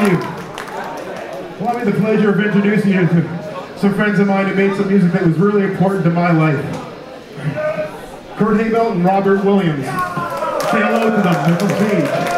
you. Well, I had the pleasure of introducing you to some friends of mine who made some music that was really important to my life. Kurt Habelt and Robert Williams. Say hello to them on stage.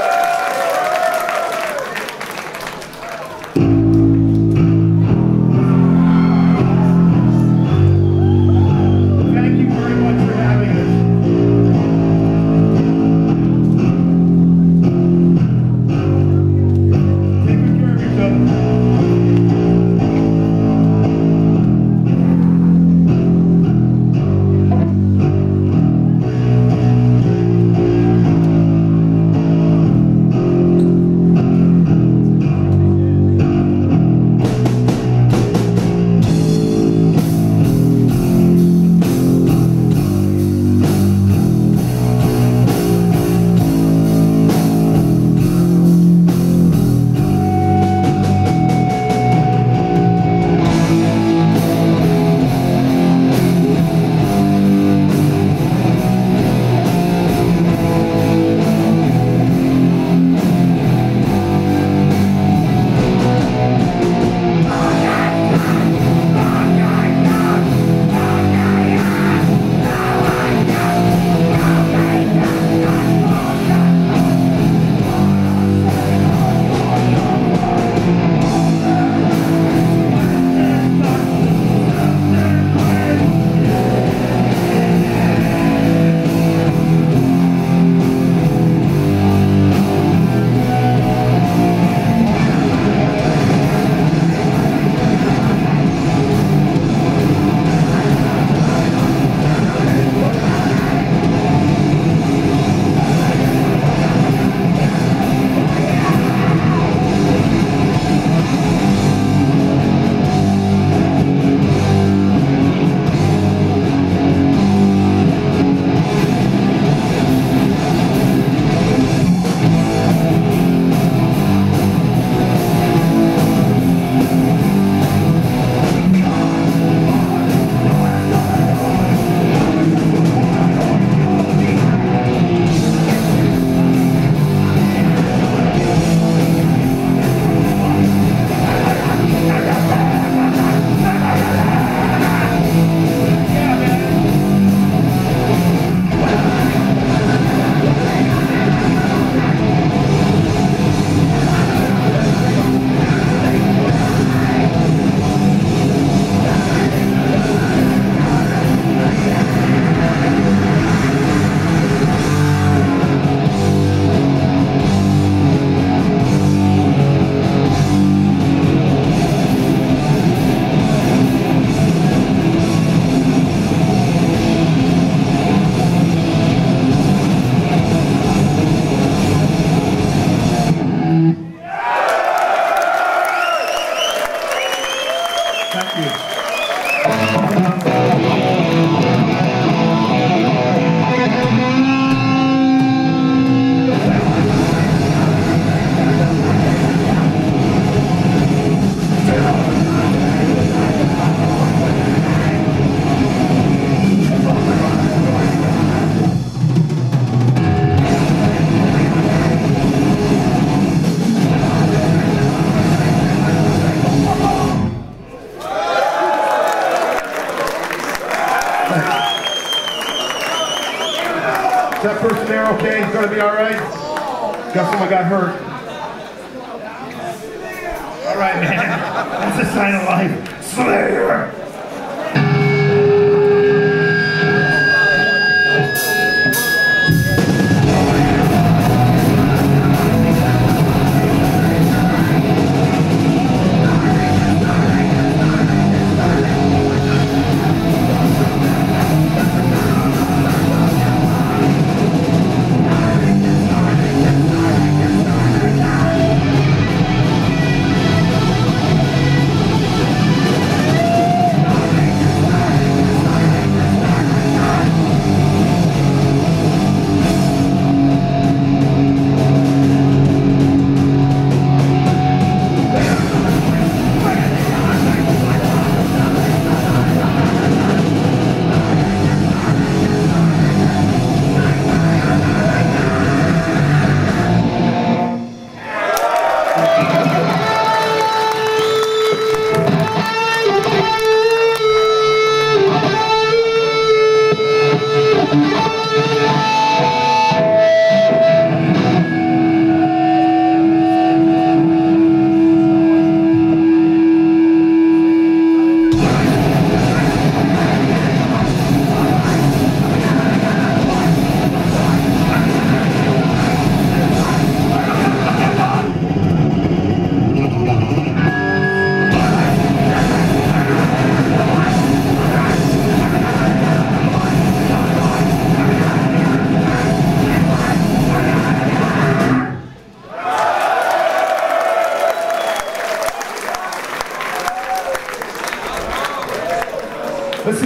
that person there okay? He's gonna be alright? Got someone got hurt. Alright, man. That's a sign of life. Slayer!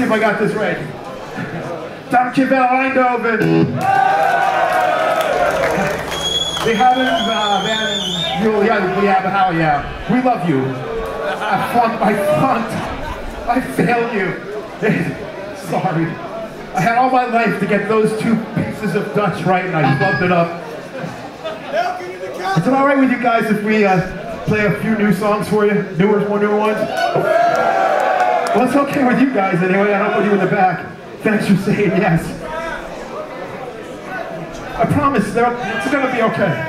see if I got this right. Dankjewel Eindhoven. We haven't we love you. I failed you. Sorry. I had all my life to get those two pieces of Dutch right, and I fucked it up. Is it all right with you guys if we play a few new songs for you? Newer ones? Well, it's okay with you guys anyway. I don't put you in the back. Thanks for saying yes. I promise it's going to be okay.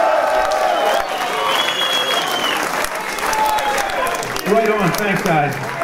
Right on, thanks guys.